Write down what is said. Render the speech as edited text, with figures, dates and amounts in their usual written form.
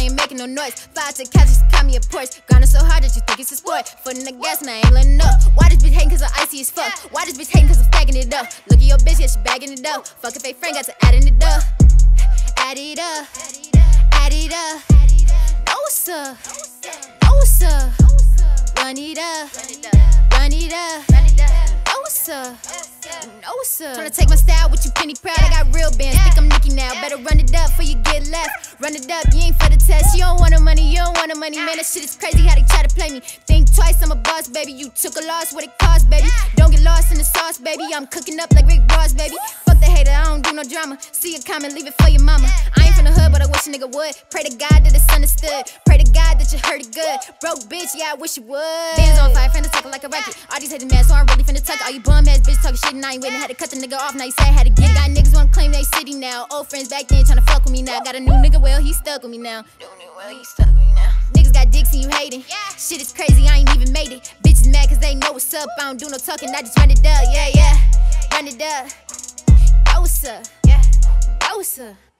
ain't making no noise. Fire to the couch, just call me a Porsche. Grinding so hard that you think it's a sport. Foot in the gas and I ain't letting up. Why this bitch hating cause I'm icy as fuck? Why this bitch hating cause I'm stacking it up? Look at your bitch, yeah, she bagging it up. Fuck a fake friend, got to adding it up. Add it up, add it up. No sir, no sir. Run it up, run it up. No sir, no sir. Tryna take my style with you penny proud. I got real bands, think I'm Nicki now. Better run it up before you get left. Run it up, you ain't for the test. You don't want no money, you don't want no money. Man, that shit is crazy how they try to play me. Think twice, I'm a boss, baby. You took a loss, what it cost, baby. Don't get lost in the sauce, baby. I'm cooking up like Rick Ross, baby. Fuck the hater, I don't do no drama. See it coming, leave it for your mama. I ain't from the hood, but I wish a nigga would. Pray to God that it's understood. Pray to God that you heard it good. Broke bitch, yeah, I wish you would. Bands on fire, finna talking like a racket. All these haters mad, so I'm really finna tuck it. All you bum ass bitch talking shit and I ain't waiting. Had to cut the nigga off, now you say I had to get it. Got niggas wanna claim they city now. Old friends back then tryna fuck with me now. Got a new nigga, well, he stuck with me now. Niggas got dicks and you hating. Shit is crazy, I ain't even made it. Bitches mad cause they know what's up. I don't do no talking, I just run it up, yeah, yeah. Run it up. No sir, no sir.